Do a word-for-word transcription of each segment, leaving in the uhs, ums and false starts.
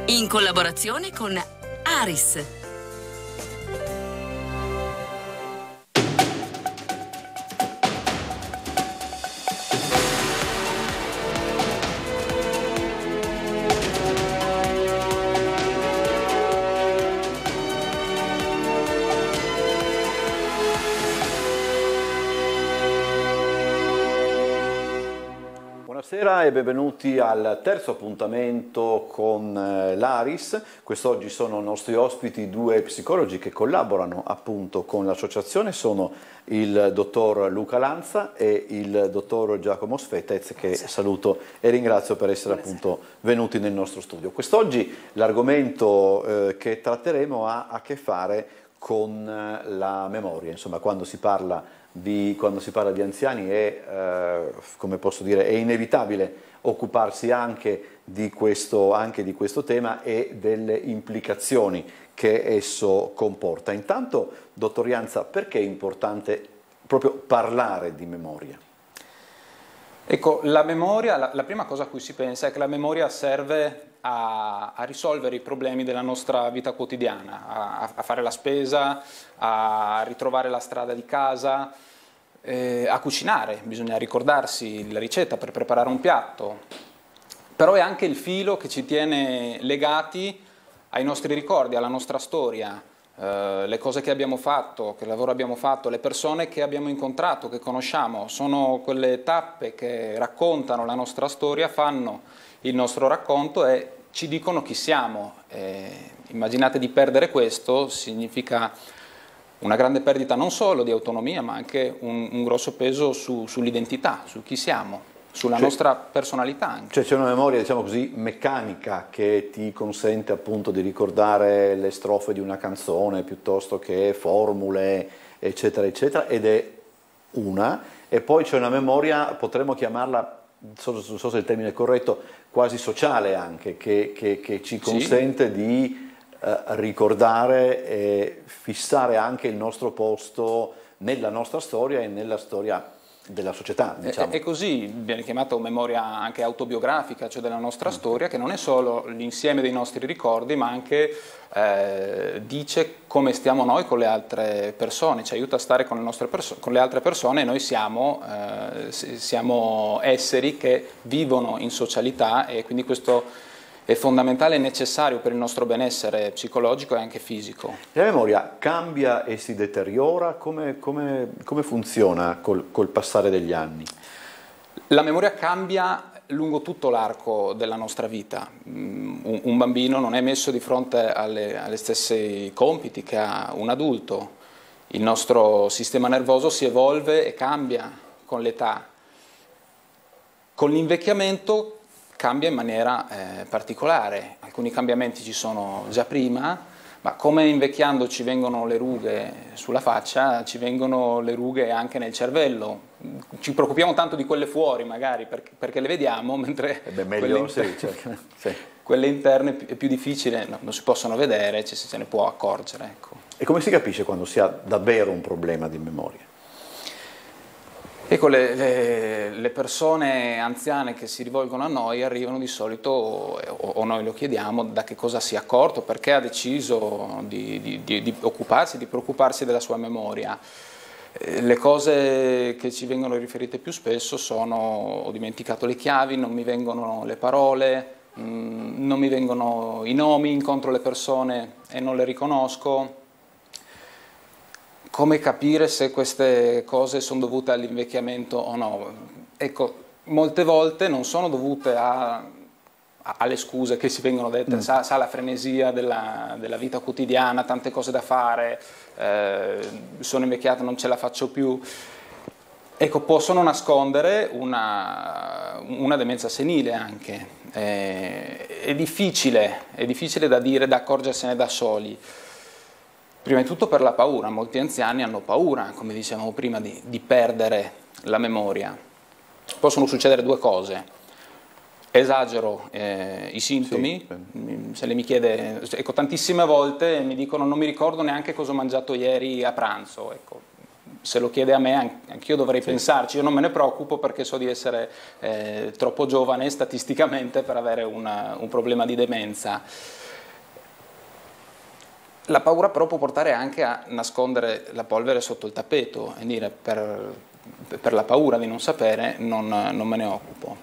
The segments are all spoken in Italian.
in collaborazione con Aris. Buonasera e benvenuti al terzo appuntamento con l'Aris. Quest'oggi sono nostri ospiti due psicologi che collaborano appunto con l'associazione, sono il dottor Luca Lanza e il dottor Giacomo Svetez, che saluto e ringrazio per essere appunto venuti nel nostro studio. Quest'oggi l'argomento eh, che tratteremo ha a che fare con la memoria, insomma quando si parla Di, quando si parla di anziani è, eh, come posso dire, è inevitabile occuparsi anche di, questo, anche di questo tema e delle implicazioni che esso comporta. Intanto, dottor Lanza, perché è importante proprio parlare di memoria? Ecco, la memoria, la, la prima cosa a cui si pensa è che la memoria serve a, a risolvere i problemi della nostra vita quotidiana, a, a fare la spesa, a ritrovare la strada di casa, eh, a cucinare, bisogna ricordarsi la ricetta per preparare un piatto, però è anche il filo che ci tiene legati ai nostri ricordi, alla nostra storia, eh, le cose che abbiamo fatto, che lavoro abbiamo fatto, le persone che abbiamo incontrato, che conosciamo, sono quelle tappe che raccontano la nostra storia, fanno il nostro racconto e ci dicono chi siamo. Eh, immaginate di perdere questo, significa una grande perdita non solo di autonomia, ma anche un, un grosso peso su, sull'identità, su chi siamo, sulla cioè, nostra personalità anche. Cioè c'è una memoria, diciamo così, meccanica che ti consente appunto di ricordare le strofe di una canzone piuttosto che formule, eccetera, eccetera, ed è una. E poi c'è una memoria, potremmo chiamarla, non so, so se il termine è corretto, quasi sociale anche, che, che, che ci consente sì. di eh, ricordare e fissare anche il nostro posto nella nostra storia e nella storia della società, diciamo. E così viene chiamata memoria anche autobiografica, cioè della nostra storia, che non è solo l'insieme dei nostri ricordi, ma anche eh, dice come stiamo noi con le altre persone, ci aiuta a stare con le, nostre con le altre persone, e noi siamo, eh, siamo esseri che vivono in socialità, e quindi questo è fondamentale e necessario per il nostro benessere psicologico e anche fisico. La memoria cambia e si deteriora? Come, come, come funziona col, col passare degli anni? La memoria cambia lungo tutto l'arco della nostra vita. Un, un bambino non è messo di fronte alle, alle stesse compiti che ha un adulto. Il nostro sistema nervoso si evolve e cambia con l'età. Con l'invecchiamento cambia in maniera eh, particolare. Alcuni cambiamenti ci sono già prima, ma come invecchiando ci vengono le rughe sulla faccia, ci vengono le rughe anche nel cervello. Ci preoccupiamo tanto di quelle fuori magari perché, perché le vediamo, mentre eh beh, meglio, quelle, sì, inter certo. sì. quelle interne è più difficile, no, non si possono vedere, ci se ne può accorgere. Ecco. E come si capisce quando si ha davvero un problema di memoria? Ecco, le, le, le persone anziane che si rivolgono a noi arrivano di solito, o, o noi lo chiediamo, da che cosa si è accorto, perché ha deciso di, di, di, di occuparsi, di preoccuparsi della sua memoria. Le cose che ci vengono riferite più spesso sono: ho dimenticato le chiavi, non mi vengono le parole, mh, non mi vengono i nomi, incontro le persone e non le riconosco. Come capire se queste cose sono dovute all'invecchiamento o no? Ecco, molte volte non sono dovute a, a, alle scuse che si vengono dette, mm. sa, sa la frenesia della, della vita quotidiana, tante cose da fare, eh, sono invecchiata, non ce la faccio più. Ecco, possono nascondere una, una demenza senile anche. Eh, è difficile, è difficile da dire, da accorgersene da soli. Prima di tutto per la paura, molti anziani hanno paura, come dicevamo prima, di, di perdere la memoria. Possono succedere due cose: esagero eh, i sintomi, sì. Se lei mi chiede, ecco, tantissime volte mi dicono non mi ricordo neanche cosa ho mangiato ieri a pranzo, ecco. se lo chiede a me, anch'io dovrei sì. pensarci. Io non me ne preoccupo perché so di essere eh, troppo giovane statisticamente per avere una, un problema di demenza. La paura però può portare anche a nascondere la polvere sotto il tappeto e dire per, per la paura di non sapere non, non me ne occupo.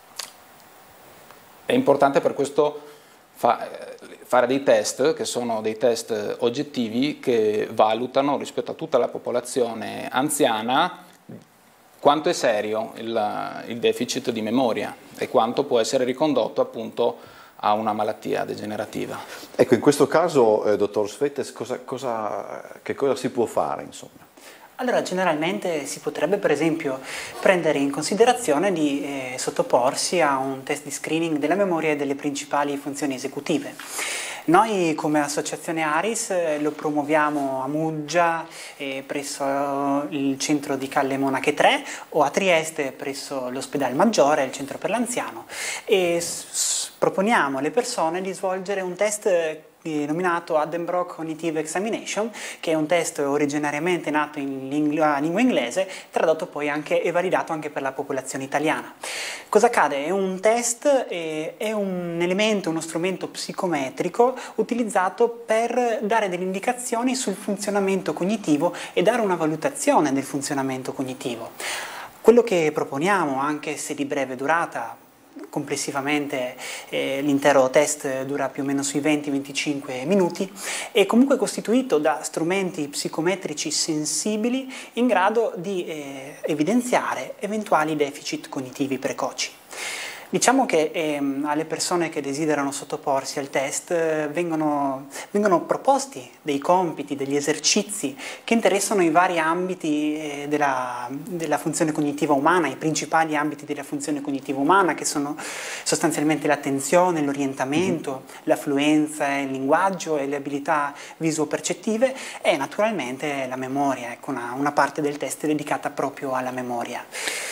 È importante per questo fa, fare dei test, che sono dei test oggettivi che valutano rispetto a tutta la popolazione anziana quanto è serio il, il deficit di memoria e quanto può essere ricondotto appunto a una malattia degenerativa. Ecco, in questo caso, eh, dottor Svetez, cosa, cosa, che cosa si può fare, insomma? Allora, generalmente si potrebbe per esempio prendere in considerazione di eh, sottoporsi a un test di screening della memoria e delle principali funzioni esecutive. Noi come associazione ARIS eh, lo promuoviamo a Muggia eh, presso il centro di Calle Monache tre o a Trieste presso l'Ospedale Maggiore, il centro per l'anziano, e proponiamo alle persone di svolgere un test denominato Addenbrock Cognitive Examination, che è un test originariamente nato in lingua, lingua inglese, tradotto poi anche e validato anche per la popolazione italiana. Cosa accade? È un test, è, è un elemento, uno strumento psicometrico utilizzato per dare delle indicazioni sul funzionamento cognitivo e dare una valutazione del funzionamento cognitivo. Quello che proponiamo, anche se di breve durata, complessivamente eh, l'intero test dura più o meno sui venti venticinque minuti, è comunque costituito da strumenti psicometrici sensibili in grado di eh, evidenziare eventuali deficit cognitivi precoci. Diciamo che ehm, alle persone che desiderano sottoporsi al test eh, vengono, vengono proposti dei compiti, degli esercizi che interessano i vari ambiti eh, della, della funzione cognitiva umana, i principali ambiti della funzione cognitiva umana, che sono sostanzialmente l'attenzione, l'orientamento, mm-hmm. l'affluenza, il linguaggio e le abilità visuo-percettive e naturalmente la memoria, ecco, una, una parte del test dedicata proprio alla memoria.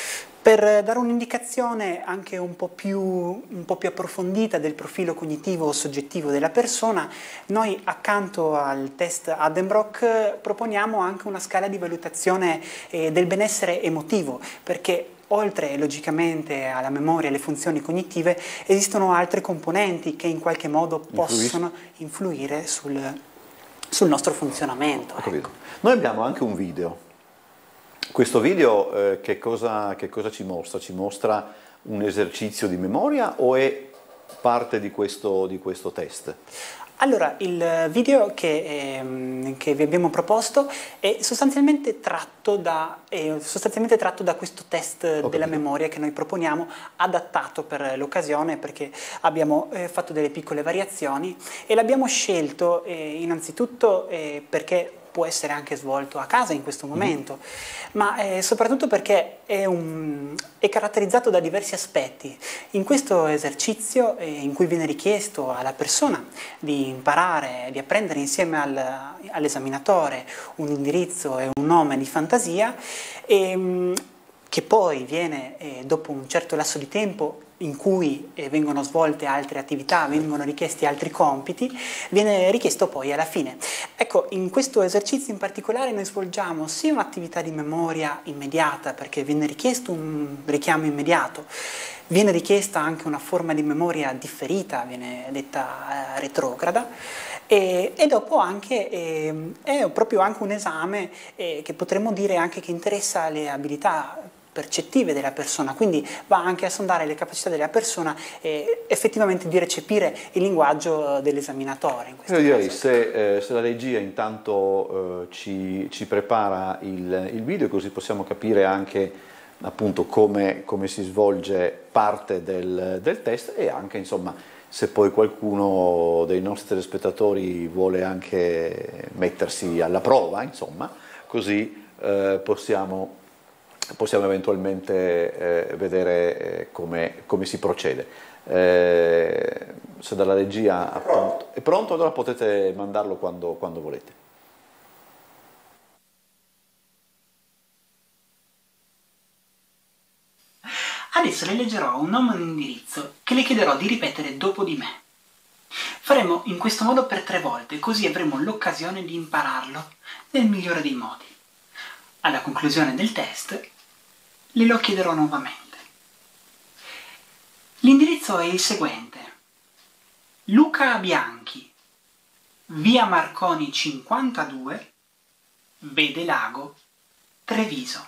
Per dare un'indicazione anche un po' più, un po' più approfondita del profilo cognitivo o soggettivo della persona, noi accanto al test Addenbrock proponiamo anche una scala di valutazione eh, del benessere emotivo, perché oltre logicamente alla memoria e alle funzioni cognitive esistono altre componenti che in qualche modo possono influire sul, sul nostro funzionamento. Ho capito. Ecco. Noi abbiamo anche un video. Questo video eh, che, cosa, che cosa ci mostra? Ci mostra un esercizio di memoria o è parte di questo, di questo test? Allora, il video che, ehm, che vi abbiamo proposto è sostanzialmente tratto da, è sostanzialmente tratto da questo test Ho della capito. memoria che noi proponiamo, adattato per l'occasione perché abbiamo eh, fatto delle piccole variazioni e l'abbiamo scelto eh, innanzitutto eh, perché può essere anche svolto a casa in questo momento, mm. ma eh, soprattutto perché è, un, è caratterizzato da diversi aspetti. In questo esercizio eh, in cui viene richiesto alla persona di imparare, di apprendere insieme al, all'esaminatore un indirizzo e un nome di fantasia, e, che poi viene eh, dopo un certo lasso di tempo in cui eh, vengono svolte altre attività, vengono richiesti altri compiti, viene richiesto poi alla fine. Ecco, in questo esercizio in particolare noi svolgiamo sia un'attività di memoria immediata, perché viene richiesto un richiamo immediato, viene richiesta anche una forma di memoria differita, viene detta eh, retrograda, e, e dopo anche eh, è proprio anche un esame eh, che potremmo dire anche che interessa le abilità percettive della persona, quindi va anche a sondare le capacità della persona e effettivamente di recepire il linguaggio dell'esaminatore. Io direi se, eh, se la regia intanto eh, ci, ci prepara il, il video, così possiamo capire anche appunto come, come si svolge parte del, del test e anche insomma se poi qualcuno dei nostri telespettatori vuole anche mettersi alla prova, insomma, così eh, possiamo possiamo eventualmente eh, vedere eh, come, come si procede. Eh, se dalla regia appunto, è pronto, allora potete mandarlo quando, quando volete. Adesso le leggerò un nome e un indirizzo che le chiederò di ripetere dopo di me. Faremo in questo modo per tre volte, così avremo l'occasione di impararlo nel migliore dei modi. Alla conclusione del test glielo chiederò nuovamente. L'indirizzo è il seguente: Luca Bianchi, via Marconi cinquantadue, Vede Lago, Treviso.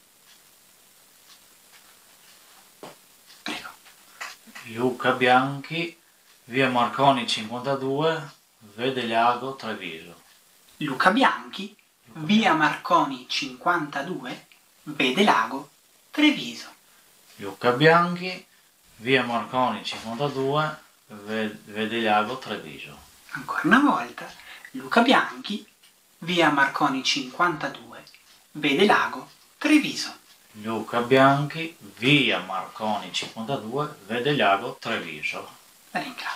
Prego. Luca Bianchi, via Marconi cinquantadue, Vede Lago, Treviso. Luca Bianchi, via Marconi cinquantadue, Vede Lago, Treviso. Luca Bianchi, via Marconi cinquantadue, Vede Lago, Treviso. Ancora una volta, Luca Bianchi, via Marconi cinquantadue, Vede Lago, Treviso. Luca Bianchi, via Marconi cinquantadue, Vede Lago, Treviso. La ringrazio.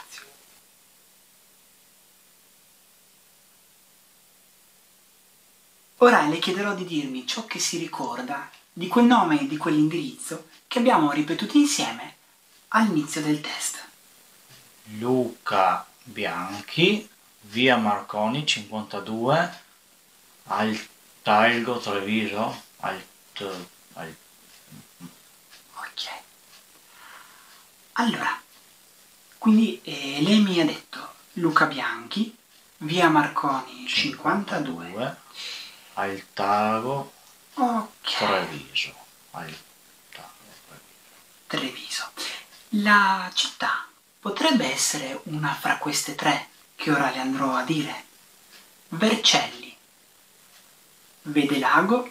Ora le chiederò di dirmi ciò che si ricorda di quel nome e di quell'indirizzo che abbiamo ripetuto insieme all'inizio del test. Luca Bianchi, via Marconi cinquantadue, Altalgo, Treviso. Alt, alt. Ok. Allora, quindi eh, lei mi ha detto Luca Bianchi, via Marconi cinquantadue, cinquantadue, Altago, ok, Treviso. Altago, Treviso. Treviso. La città potrebbe essere una fra queste tre che ora le andrò a dire. Vercelli, Vede Lago,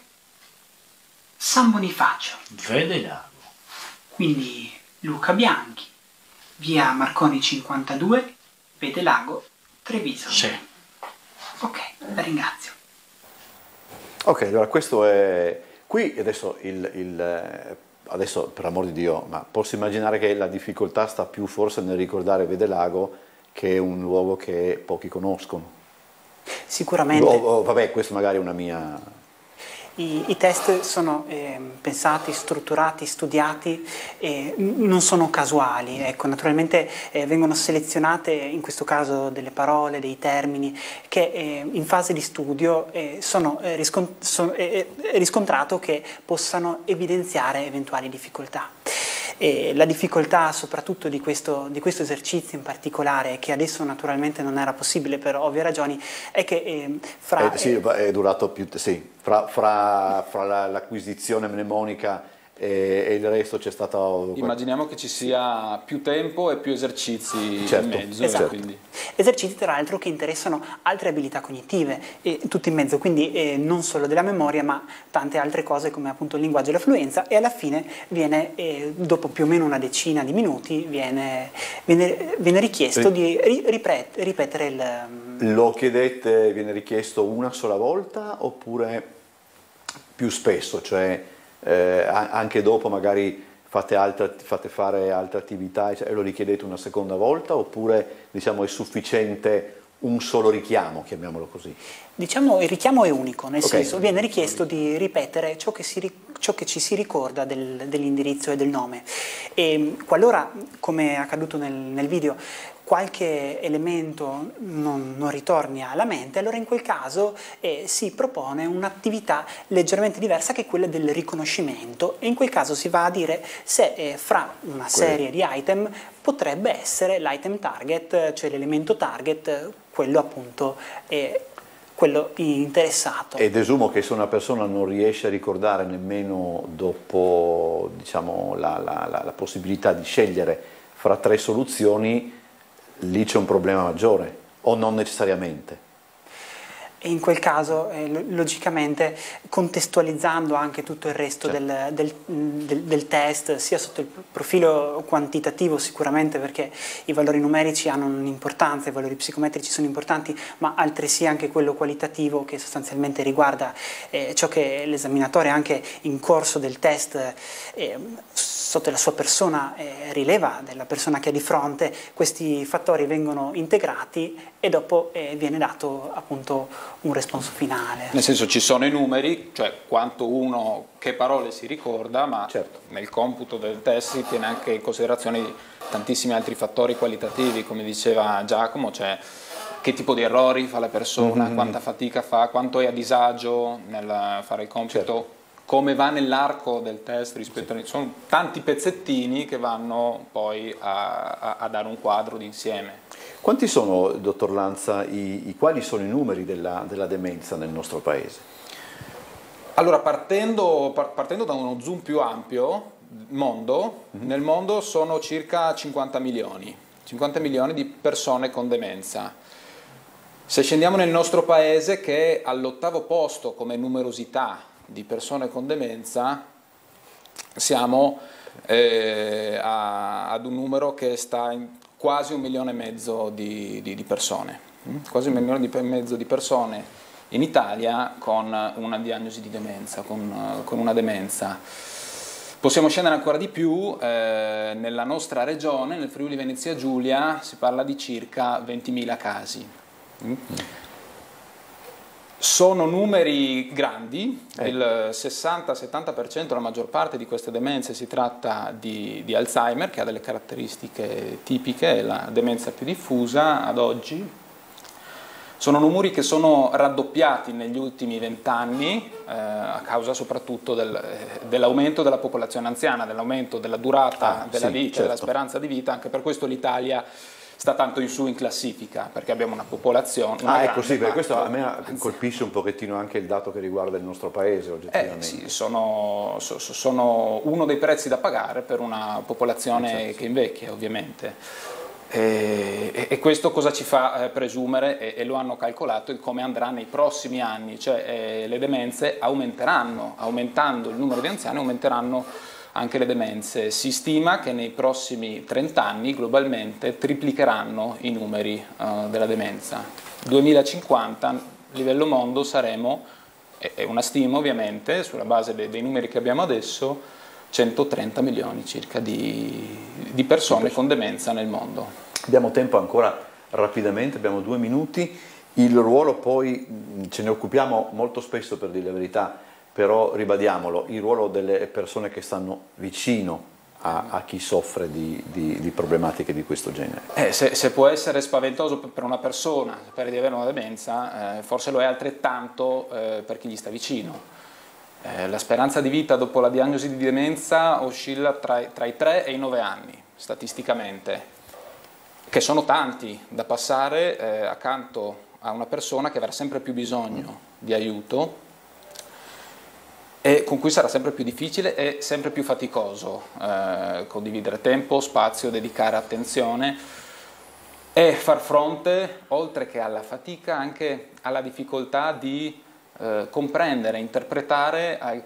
San Bonifacio. Vede Lago. Quindi Luca Bianchi, via Marconi cinquantadue, Vede Lago, Treviso. Sì. Ok, la ringrazio. Ok, allora questo è qui adesso il, il adesso per l'amor di Dio, ma posso immaginare che la difficoltà sta più forse nel ricordare Vede Lago, che è un luogo che pochi conoscono. Sicuramente. O, o, vabbè, questo magari è una mia... I, I test sono eh, pensati, strutturati, studiati, eh, non sono casuali, ecco, naturalmente eh, vengono selezionate in questo caso delle parole, dei termini che eh, in fase di studio eh, sono, eh, riscont- sono eh, riscontrato che possano evidenziare eventuali difficoltà. E la difficoltà soprattutto di questo, di questo esercizio in particolare, che adesso naturalmente non era possibile per ovvie ragioni, è che eh, fra... Eh, sì, è durato più... Sì, fra, fra, fra la, l'acquisizione mnemonica e, e il resto c'è stato... Immaginiamo che ci sia più tempo e più esercizi certo, in mezzo. esatto. Quindi. Esercizi tra l'altro che interessano altre abilità cognitive, e tutti in mezzo, quindi eh, non solo della memoria ma tante altre cose come appunto il linguaggio e la fluenza, e alla fine viene, eh, dopo più o meno una decina di minuti, viene, viene, viene richiesto di ri, ripet, ripetere il... Lo chiedete, viene richiesto una sola volta oppure più spesso, cioè eh, anche dopo magari fate, altre, fate fare altre attività e lo richiedete una seconda volta, oppure diciamo è sufficiente un solo richiamo, chiamiamolo così? Diciamo il richiamo è unico, nel okay. senso viene richiesto di ripetere ciò che, si, ciò che ci si ricorda del, dell'indirizzo e del nome, e qualora, come è accaduto nel, nel video, qualche elemento non, non ritorni alla mente, allora in quel caso eh, si propone un'attività leggermente diversa che è quella del riconoscimento, e in quel caso si va a dire se eh, fra una serie di item potrebbe essere l'item target, cioè l'elemento target, quello appunto eh, quello interessato. E desumo che se una persona non riesce a ricordare nemmeno dopo, diciamo, la, la, la, la possibilità di scegliere fra tre soluzioni, lì c'è un problema maggiore, o non necessariamente? E in quel caso, eh, logicamente, contestualizzando anche tutto il resto certo. del, del, del, del test, sia sotto il profilo quantitativo sicuramente, perché i valori numerici hanno un'importanza, i valori psicometrici sono importanti, ma altresì anche quello qualitativo, che sostanzialmente riguarda eh, ciò che l'esaminatore anche in corso del test eh, sotto la sua persona eh, rileva, della persona che ha di fronte. Questi fattori vengono integrati e dopo eh, viene dato appunto un responso finale. Nel senso, ci sono i numeri, cioè quanto uno, che parole si ricorda, ma certo. nel computo del test si tiene anche in considerazione tantissimi altri fattori qualitativi, come diceva Giacomo, cioè che tipo di errori fa la persona, Mm-hmm. quanta fatica fa, quanto è a disagio nel fare il compito, Certo. come va nell'arco del test rispetto a... Sono tanti pezzettini che vanno poi a, a, a dare un quadro d'insieme. Quanti sono, dottor Lanza, i, i quali sono i numeri della, della demenza nel nostro paese? Allora, partendo, par- partendo da uno zoom più ampio, mondo, mm-hmm. nel mondo sono circa cinquanta milioni, cinquanta milioni di persone con demenza. Se scendiamo nel nostro paese, che è all'ottavo posto come numerosità di persone con demenza, siamo eh, a, ad un numero che sta in quasi un milione e mezzo di, di, di persone, mm? quasi un milione e mezzo di persone in Italia con una diagnosi di demenza, con, con una demenza. Possiamo scendere ancora di più, eh, nella nostra regione, nel Friuli Venezia Giulia, si parla di circa ventimila casi. Mm? Sono numeri grandi, Eh. il sessanta settanta per cento, la maggior parte di queste demenze si tratta di, di Alzheimer, che ha delle caratteristiche tipiche, è la demenza più diffusa ad oggi. Sono numeri che sono raddoppiati negli ultimi vent'anni eh, a causa soprattutto del, eh, dell'aumento della popolazione anziana, dell'aumento della durata Ah, della sì, vita, certo. della speranza di vita. Anche per questo l'Italia sta tanto in su in classifica, perché abbiamo una popolazione... Una Ah, ecco, grande sì, per questo a parte me anziana. colpisce un pochettino anche il dato che riguarda il nostro paese, Eh, oggettivamente. sì, sono, so- sono uno dei prezzi da pagare per una popolazione Certo. che invecchia, ovviamente. E, e- e questo cosa ci fa eh, presumere, e, e lo hanno calcolato, il come andrà nei prossimi anni, cioè eh, le demenze aumenteranno, aumentando il numero di anziani aumenteranno anche le demenze. Si stima che nei prossimi trenta anni globalmente triplicheranno i numeri eh, della demenza. duemilacinquanta, a livello mondo, saremo, è una stima ovviamente, sulla base dei, dei numeri che abbiamo adesso, centotrenta milioni circa di, di persone con demenza nel mondo. Abbiamo tempo ancora rapidamente, abbiamo due minuti. Il ruolo poi, mh, ce ne occupiamo molto spesso per dire la verità, però ribadiamolo, il ruolo delle persone che stanno vicino a, a chi soffre di, di, di problematiche di questo genere. Eh, se, se può essere spaventoso per una persona sapere di avere una demenza, eh, forse lo è altrettanto eh, per chi gli sta vicino. Eh, la speranza di vita dopo la diagnosi di demenza oscilla tra, tra i tre e i nove anni, statisticamente, che sono tanti da passare eh, accanto a una persona che avrà sempre più bisogno di aiuto e con cui sarà sempre più difficile e sempre più faticoso eh, condividere tempo, spazio, dedicare attenzione e far fronte, oltre che alla fatica, anche alla difficoltà di eh, comprendere, interpretare alc-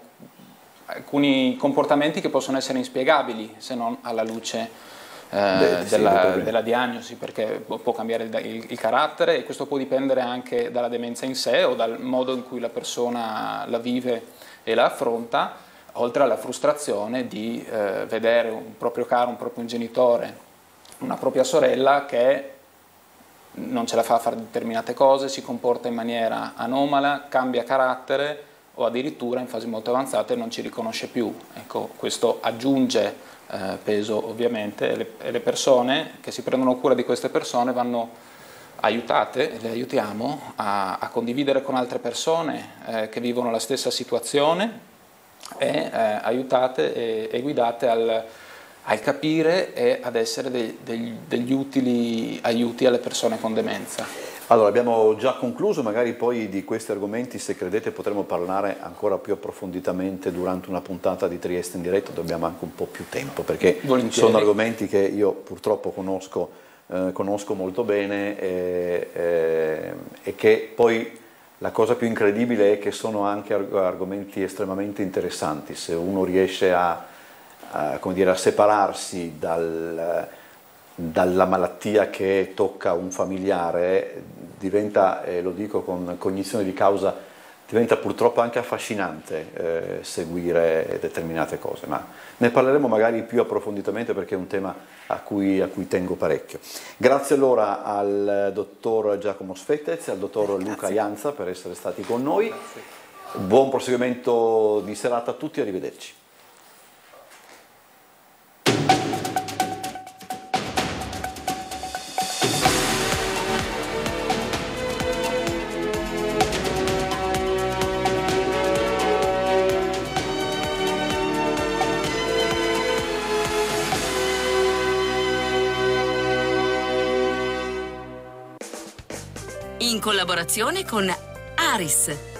alcuni comportamenti che possono essere inspiegabili se non alla luce eh, Beh, sì, della, proprio. della diagnosi, perché può può cambiare il, il- il carattere, e questo può dipendere anche dalla demenza in sé o dal modo in cui la persona la vive e la affronta, oltre alla frustrazione di eh, vedere un proprio caro, un proprio genitore, una propria sorella che non ce la fa a fare determinate cose, si comporta in maniera anomala, cambia carattere o addirittura in fasi molto avanzate non ci riconosce più. Ecco, questo aggiunge eh, peso ovviamente, e le, e le persone che si prendono cura di queste persone vanno aiutate, le aiutiamo a, a condividere con altre persone eh, che vivono la stessa situazione e eh, aiutate e, e guidate al, al capire e ad essere dei, degli, degli utili aiuti alle persone con demenza. Allora, abbiamo già concluso, magari poi di questi argomenti, se credete, potremo parlare ancora più approfonditamente durante una puntata di Trieste in diretta, dobbiamo anche un po' più tempo, perché Volentieri. sono argomenti che io purtroppo conosco, eh, conosco molto bene e, e, e che poi la cosa più incredibile è che sono anche arg- argomenti estremamente interessanti, se uno riesce a, a, come dire, a separarsi dal... dalla malattia che tocca un familiare, diventa, e lo dico con cognizione di causa, diventa purtroppo anche affascinante eh, seguire determinate cose, ma ne parleremo magari più approfonditamente perché è un tema a cui, a cui tengo parecchio. Grazie allora al dottor Giacomo Sfettez e al dottor Luca Ianza per essere stati con noi. Grazie. Buon proseguimento di serata a tutti, arrivederci. in collaborazione con Aris.